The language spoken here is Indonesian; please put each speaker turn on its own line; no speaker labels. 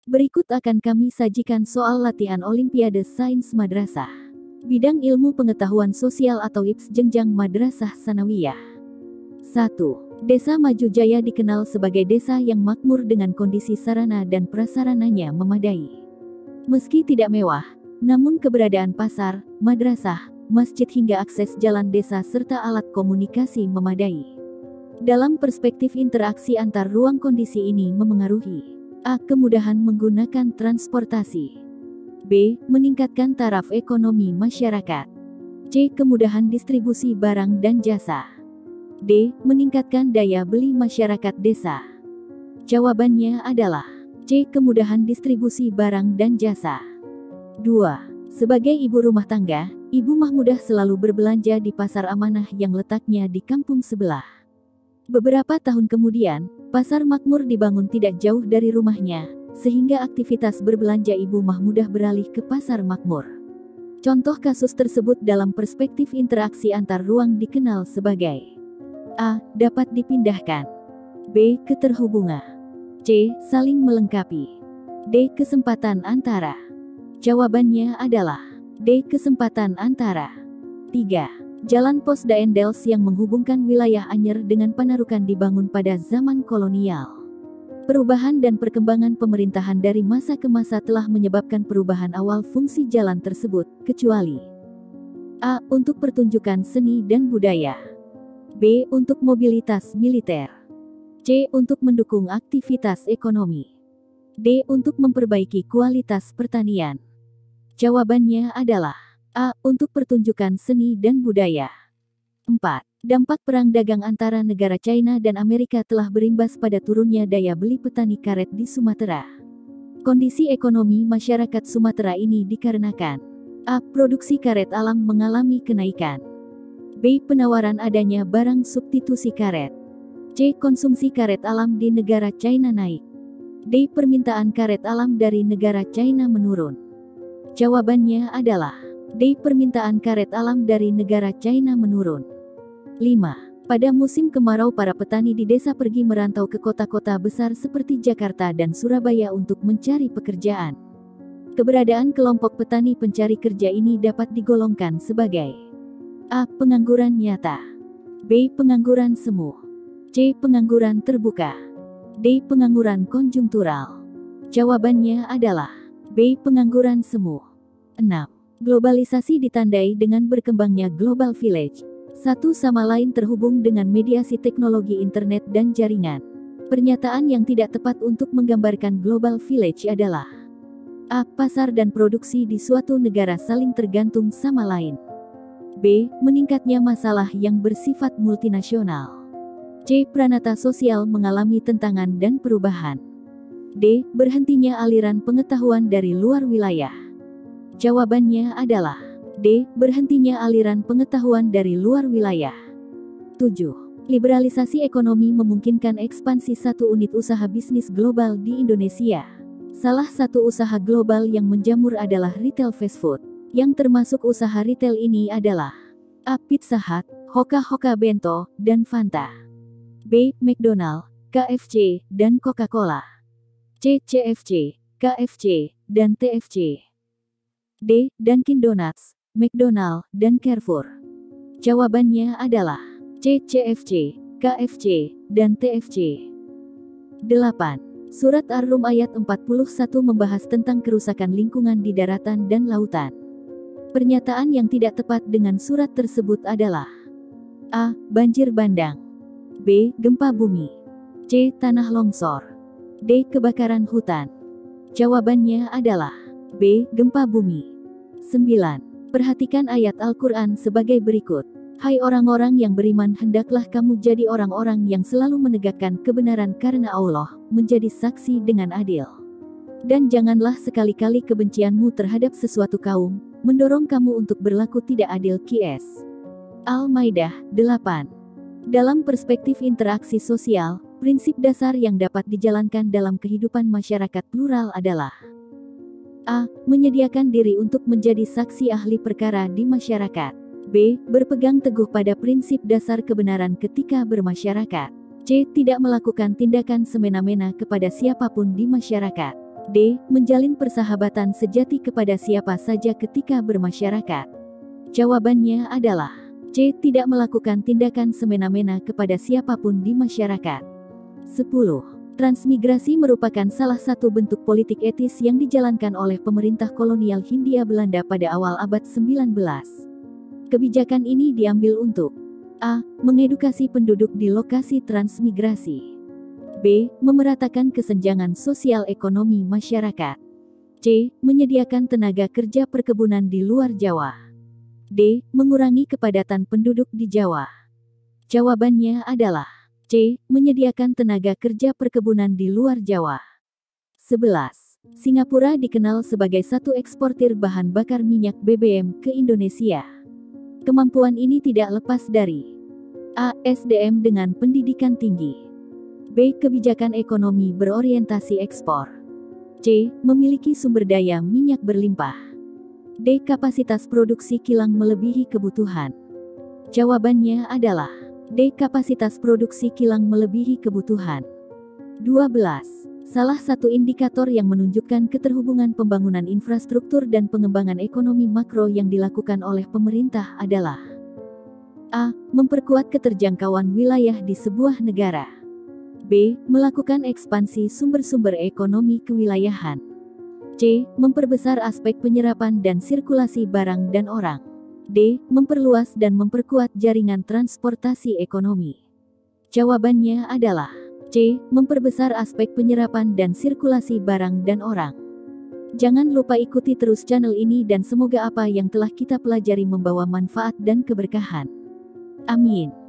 Berikut akan kami sajikan soal latihan Olimpiade Sains Madrasah. Bidang Ilmu Pengetahuan Sosial atau IPS Jenjang Madrasah Sanawiyah. 1. Desa Maju Jaya dikenal sebagai desa yang makmur dengan kondisi sarana dan prasarananya memadai. Meski tidak mewah, namun keberadaan pasar, madrasah, masjid hingga akses jalan desa serta alat komunikasi memadai. Dalam perspektif interaksi antar ruang, kondisi ini memengaruhi A. Kemudahan menggunakan transportasi. B. Meningkatkan taraf ekonomi masyarakat. C. Kemudahan distribusi barang dan jasa. D. Meningkatkan daya beli masyarakat desa. Jawabannya adalah C. Kemudahan distribusi barang dan jasa. 2. Sebagai ibu rumah tangga, Ibu Mahmudah selalu berbelanja di pasar amanah yang letaknya di kampung sebelah. Beberapa tahun kemudian, pasar makmur dibangun tidak jauh dari rumahnya, sehingga aktivitas berbelanja Ibu Mahmudah beralih ke pasar makmur. Contoh kasus tersebut dalam perspektif interaksi antar ruang dikenal sebagai A. Dapat dipindahkan. B. Keterhubungan. C. Saling melengkapi. D. Kesempatan antara. Jawabannya adalah D. Kesempatan antara. 3. Jalan Pos Daendels yang menghubungkan wilayah Anyer dengan Panarukan dibangun pada zaman kolonial. Perubahan dan perkembangan pemerintahan dari masa ke masa telah menyebabkan perubahan awal fungsi jalan tersebut, kecuali A. Untuk pertunjukan seni dan budaya. B. Untuk mobilitas militer. C. Untuk mendukung aktivitas ekonomi. D. Untuk memperbaiki kualitas pertanian. Jawabannya adalah A. Untuk pertunjukan seni dan budaya. 4. Dampak perang dagang antara negara China dan Amerika telah berimbas pada turunnya daya beli petani karet di Sumatera. Kondisi ekonomi masyarakat Sumatera ini dikarenakan A. Produksi karet alam mengalami kenaikan. B. Penawaran adanya barang substitusi karet. C. Konsumsi karet alam di negara China naik. D. Permintaan karet alam dari negara China menurun. Jawabannya adalah D. Permintaan karet alam dari negara China menurun. 5. Pada musim kemarau para petani di desa pergi merantau ke kota-kota besar seperti Jakarta dan Surabaya untuk mencari pekerjaan. Keberadaan kelompok petani pencari kerja ini dapat digolongkan sebagai A. Pengangguran nyata. B. Pengangguran semu. C. Pengangguran terbuka. D. Pengangguran konjungtural. Jawabannya adalah B. Pengangguran semu. 6. Globalisasi ditandai dengan berkembangnya Global Village. Satu sama lain terhubung dengan mediasi teknologi internet dan jaringan. Pernyataan yang tidak tepat untuk menggambarkan Global Village adalah A. Pasar dan produksi di suatu negara saling tergantung sama lain. B. Meningkatnya masalah yang bersifat multinasional. C. Pranata sosial mengalami tentangan dan perubahan. D. Berhentinya aliran pengetahuan dari luar wilayah. Jawabannya adalah D. Berhentinya aliran pengetahuan dari luar wilayah. 7. Liberalisasi ekonomi memungkinkan ekspansi satu unit usaha bisnis global di Indonesia. Salah satu usaha global yang menjamur adalah retail fast food. Yang termasuk usaha retail ini adalah A. Pizza Hut, Hoka Hoka Bento, dan Fanta. B. McDonald, KFC, dan Coca-Cola. C. CFC, KFC, dan TFC. D. Dunkin Donuts, McDonald, dan Carrefour. Jawabannya adalah C. CFC, KFC, dan TFC. 8. Surat Ar-Rum ayat 41 membahas tentang kerusakan lingkungan di daratan dan lautan. Pernyataan yang tidak tepat dengan surat tersebut adalah A. Banjir bandang. B. Gempa bumi. C. Tanah longsor. D. Kebakaran hutan. Jawabannya adalah B. Gempa bumi. 9. Perhatikan ayat Al-Quran sebagai berikut. Hai orang-orang yang beriman, hendaklah kamu jadi orang-orang yang selalu menegakkan kebenaran karena Allah, menjadi saksi dengan adil. Dan janganlah sekali-kali kebencianmu terhadap sesuatu kaum, mendorong kamu untuk berlaku tidak adil. Qs. Al-Maidah 8. Dalam perspektif interaksi sosial, prinsip dasar yang dapat dijalankan dalam kehidupan masyarakat plural adalah A. Menyediakan diri untuk menjadi saksi ahli perkara di masyarakat. B. Berpegang teguh pada prinsip dasar kebenaran ketika bermasyarakat. C. Tidak melakukan tindakan semena-mena kepada siapapun di masyarakat. D. Menjalin persahabatan sejati kepada siapa saja ketika bermasyarakat. Jawabannya adalah C. Tidak melakukan tindakan semena-mena kepada siapapun di masyarakat. 10. Transmigrasi merupakan salah satu bentuk politik etis yang dijalankan oleh pemerintah kolonial Hindia Belanda pada awal abad 19. Kebijakan ini diambil untuk A. Mengedukasi penduduk di lokasi transmigrasi. B. Memeratakan kesenjangan sosial ekonomi masyarakat. C. Menyediakan tenaga kerja perkebunan di luar Jawa. D. Mengurangi kepadatan penduduk di Jawa. Jawabannya adalah C. Menyediakan tenaga kerja perkebunan di luar Jawa. 11. Singapura dikenal sebagai satu eksportir bahan bakar minyak BBM ke Indonesia. Kemampuan ini tidak lepas dari A. SDM dengan pendidikan tinggi. B. Kebijakan ekonomi berorientasi ekspor. C. Memiliki sumber daya minyak berlimpah. D. Kapasitas produksi kilang melebihi kebutuhan. Jawabannya adalah D. Kapasitas produksi kilang melebihi kebutuhan. 12. Salah satu indikator yang menunjukkan keterhubungan pembangunan infrastruktur dan pengembangan ekonomi makro yang dilakukan oleh pemerintah adalah A. Memperkuat keterjangkauan wilayah di sebuah negara. B. Melakukan ekspansi sumber-sumber ekonomi kewilayahan. C. Memperbesar aspek penyerapan dan sirkulasi barang dan orang. D. Memperluas dan memperkuat jaringan transportasi ekonomi. Jawabannya adalah C. Memperbesar aspek penyerapan dan sirkulasi barang dan orang. Jangan lupa ikuti terus channel ini dan semoga apa yang telah kita pelajari membawa manfaat dan keberkahan. Amin.